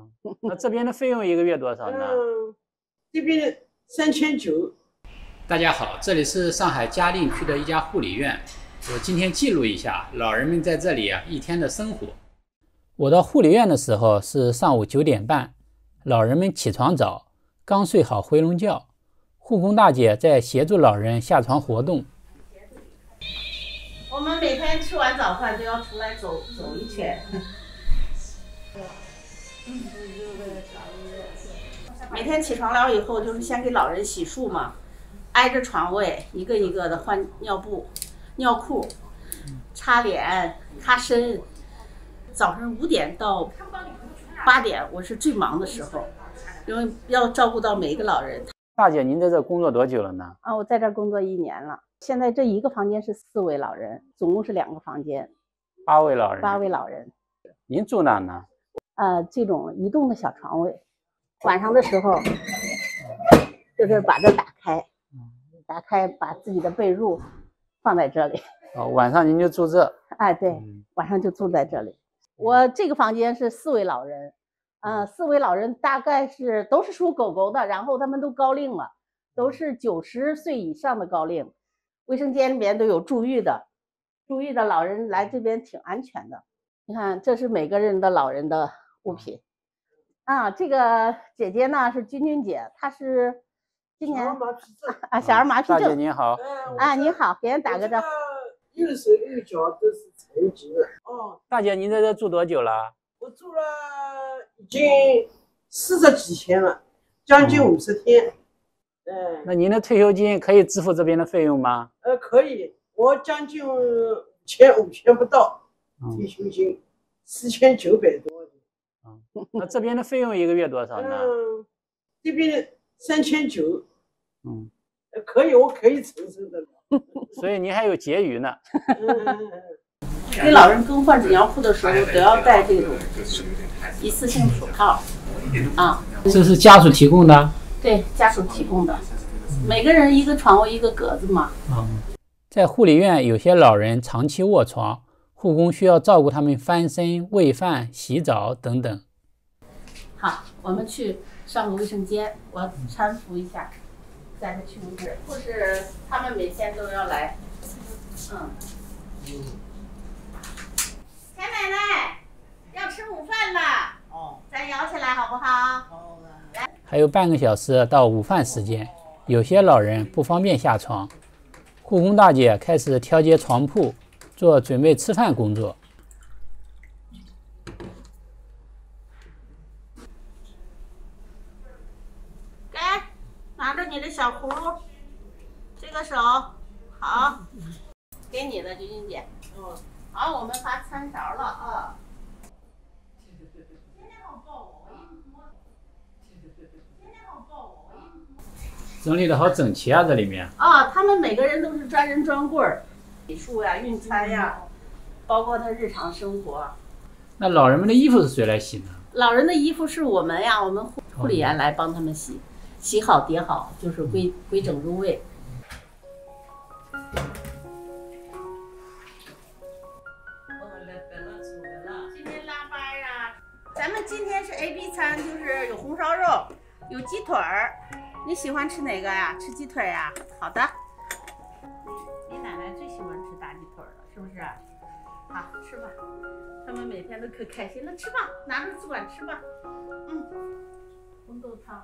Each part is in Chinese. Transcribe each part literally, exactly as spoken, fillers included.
啊，那这边的费用一个月多少呢？ 嗯，这边三千九。 大家好，这里是上海嘉定区的一家护理院。我今天记录一下老人们在这里啊一天的生活。我到护理院的时候是上午九点半，老人们起床早，刚睡好回笼觉，护工大姐在协助老人下床活动。 我们每天吃完早饭都要出来走走一圈。每天起床了以后，就是先给老人洗漱嘛，挨着床位一个一个的换尿布、尿裤、擦脸、擦身。早上五点到八点，我是最忙的时候，因为要照顾到每一个老人。 大姐，您在这工作多久了呢？ 啊，我在这儿工作一年了。现在这一个房间是四位老人，总共是两个房间， 八位老人。 八位老人。 您住哪呢？ 呃，这种移动的小床位，晚上的时候就是把这打开，打开把自己的被褥放在这里。 哦，晚上您就住这？ 哎，对， 嗯、 晚上就住在这里。我这个房间是四位老人，呃，四位老人大概是都是属狗狗的，然后他们都高龄了，都是九十岁以上的高龄。卫生间里面都有住浴的，住浴的老人来这边挺安全的。你看，这是每个人的老人的物品。啊，这个姐姐呢是君君姐，她是今年啊小儿麻痹症。 大姐您好。 啊，你好，给人打个招呼。 右手右脚都是残疾的。哦， 大姐，您在这住多久了？ 我住了已经四十几天了，将近五十天。嗯， 那您的退休金可以支付这边的费用吗？ 呃，可以，我将近五千五千不到，退休金四千九百多。 嗯，那这边的费用一个月多少呢？ 嗯，这边三千九。 嗯， 可以，我可以承受的了。 所以您还有结余呢。 给老人更换纸尿裤的时候都要戴这种一次性手套啊。 这是家属提供的？ 对，家属提供的。每个人一个床位一个格子嘛。 嗯，在护理院，有些老人长期卧床，护工需要照顾他们翻身、喂饭、洗澡等等。 好，我们去上个卫生间，我搀扶一下。带他去屋子，护士他们每天都要来。嗯。田奶奶要吃午饭了，哦，咱摇起来好不好？好。来。 还有半个小时到午饭时间，有些老人不方便下床，护工大姐开始调节床铺，做准备吃饭工作。 拿着你的小葫芦，这个手好，给你的君君姐。嗯，好，我们发餐勺了啊。天天好抱我，我一摸。天天好抱我，我一摸。 整理的好整齐啊，这里面。 啊，他们每个人都是专人专柜儿，洗漱呀、运餐呀，包括他日常生活。 那老人们的衣服是谁来洗呢？ 老人的衣服是我们呀，我们护护理员来帮他们洗。洗好叠好，就是归归整入位。今天拉班啊，咱们今天是 A B 餐，就是有红烧肉，有鸡腿儿。你喜欢吃哪个呀？吃鸡腿呀？好的。你奶奶最喜欢吃大鸡腿了，是不是？好，吃吧。他们每天都可开心了，吃吧，拿着试管吃吧。嗯，红豆汤。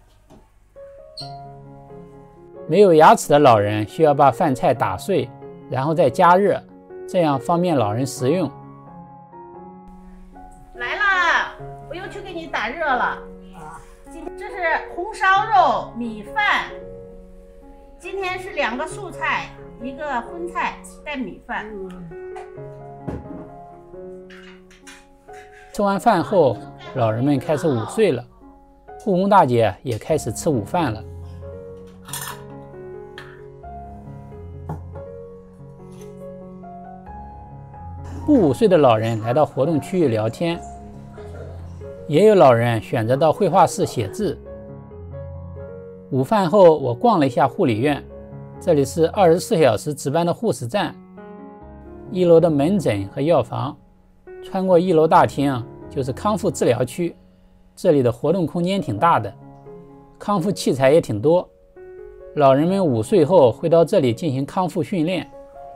没有牙齿的老人需要把饭菜打碎，然后再加热，这样方便老人食用。 来啦，我又去给你打热了。今天这是红烧肉、米饭。今天是两个素菜，一个荤菜带米饭。 吃完饭后，老人们开始午睡了，护工大姐也开始吃午饭了。不午睡的老人来到活动区域聊天，也有老人选择到绘画室写字。午饭后，我逛了一下护理院，这里是二十四小时值班的护士站，一楼的门诊和药房，穿过一楼大厅就是康复治疗区。 这里的活动空间挺大的，康复器材也挺多。老人们午睡后会到这里进行康复训练。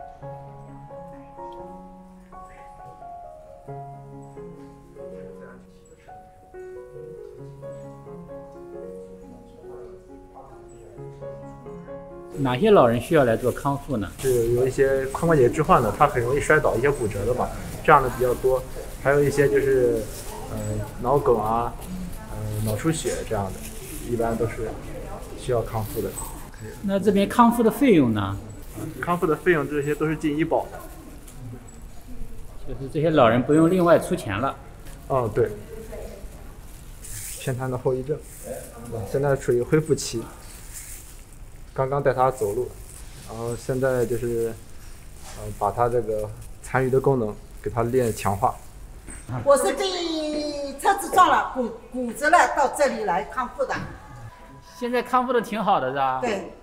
哪些老人需要来做康复呢？ 是有一些髋关节置换的，他很容易摔倒，一些骨折的嘛，这样的比较多。还有一些就是，呃，脑梗啊，呃，脑出血这样的，一般都是需要康复的。 那这边康复的费用呢？ 康复的费用这些都是进医保的， 就是这些老人不用另外出钱了。 哦，对。偏瘫的后遗症，现在处于恢复期。刚刚带他走路，然后现在就是，呃，把他这个残余的功能给他练强化。 我是被车子撞了，骨骨折了，到这里来康复的。 现在康复的挺好的，是吧？ 对。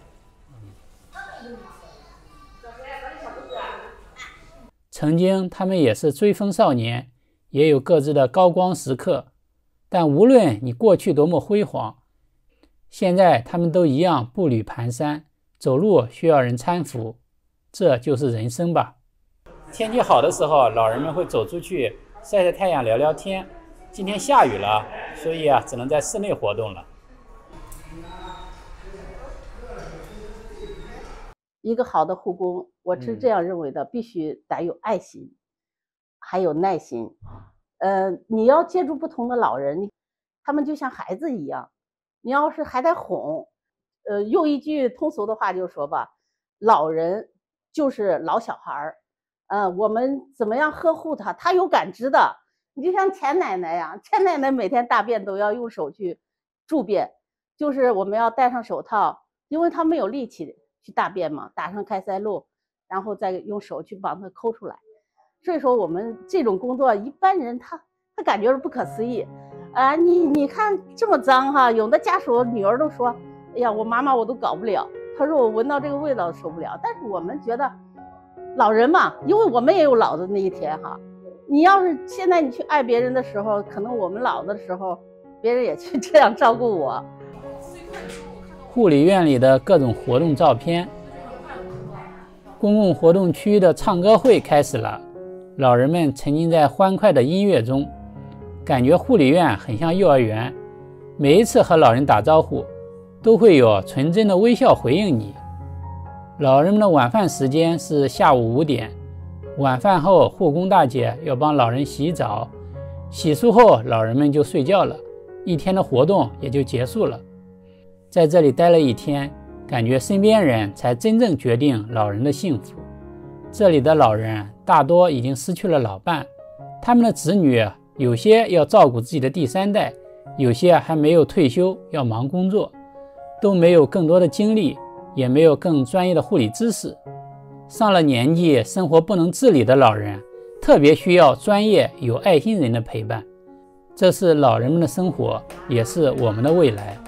曾经他们也是追风少年，也有各自的高光时刻，但无论你过去多么辉煌，现在他们都一样步履蹒跚，走路需要人搀扶，这就是人生吧。天气好的时候，老人们会走出去晒晒太阳聊聊天。今天下雨了，所以啊，只能在室内活动了。 一个好的护工，我是这样认为的，必须得有爱心，还有耐心。呃，你要接触不同的老人，他们就像孩子一样。你要是还得哄，呃，用一句通俗的话就说吧，老人就是老小孩儿，呃，我们怎么样呵护他，他有感知的。你就像钱奶奶呀，钱奶奶每天大便都要用手去助便，就是我们要戴上手套，因为他没有力气去大便嘛，打上开塞露，然后再用手去帮他抠出来。所以说我们这种工作，一般人他他感觉是不可思议。啊，你你看这么脏哈，有的家属女儿都说，哎呀，我妈妈我都搞不了，她说我闻到这个味道受不了。但是我们觉得，老人嘛，因为我们也有老的那一天哈。你要是现在你去爱别人的时候，可能我们老的时候，别人也去这样照顾我。 护理院里的各种活动照片，公共活动区的唱歌会开始了，老人们沉浸在欢快的音乐中。感觉护理院很像幼儿园，每一次和老人打招呼，都会有纯真的微笑回应你。老人们的晚饭时间是下午五点，晚饭后护工大姐要帮老人洗澡，洗漱后老人们就睡觉了，一天的活动也就结束了。在这里待了一天，感觉身边人才真正决定老人的幸福。这里的老人大多已经失去了老伴，他们的子女有些要照顾自己的第三代，有些还没有退休，要忙工作，都没有更多的精力，也没有更专业的护理知识。上了年纪，生活不能自理的老人，特别需要专业有爱心人的陪伴。这是老人们的生活，也是我们的未来。